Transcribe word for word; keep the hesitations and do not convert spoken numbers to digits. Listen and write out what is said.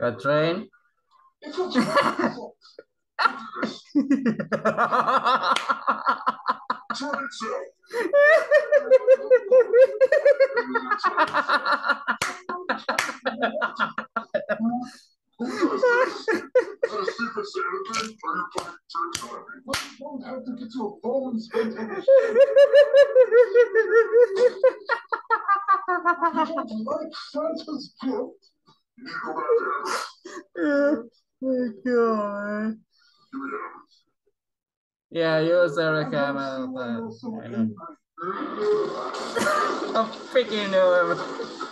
A train? Oh my God. Yeah, use the camera. I know. I'm freaking over.